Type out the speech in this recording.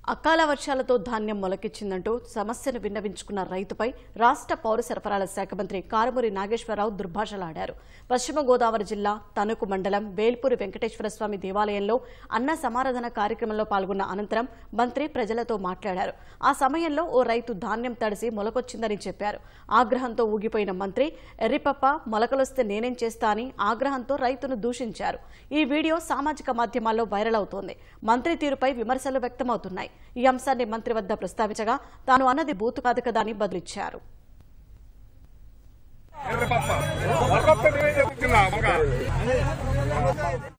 అకాల వర్షాలతో ధాన్యం మొలకెచ్చిందంటూ సమస్యను విన్నవించుకున్న రైతుపై రాష్ట్ర పౌర సరఫరాల శాఖ మంత్రి కారుమూరి నాగేశ్వరరావు దుర్భాషలాడారు. పశ్చిమ గోదావరి జిల్లా తణుకు మండలం వేల్పూరి వెంకటేశ్వర స్వామి దేవాలయంలో అన్న సమారాధన కార్యక్రమంలో పాల్గొన్న అనంతరం మంత్రి ప్రజలతో మాట్లాడారు. ఆ సమయంలో ఓ రైతు ధాన్యం తడిసి మొలకొచ్చిందని చెప్పారు. ఆగ్రహంతో ఊగిపోయిన మంత్రి ఎర్రిపప్ప మొలకలొస్తే నేనేం చేస్తా అని ఆగ్రహంతో రైతును దూషించారు. ఈ వీడియో సామాజిక మాధ్యమాల్లో వైరల్ అవుతోంది. మంత్రి తీరుపై విమర్శలు వ్యక్తమవుతున్నాయి. ఈ అంశాన్ని మంత్రి వద్ద ప్రస్తావించగా తాను అన్నది బూతు కాదు కదా అని బదులిచ్చారు.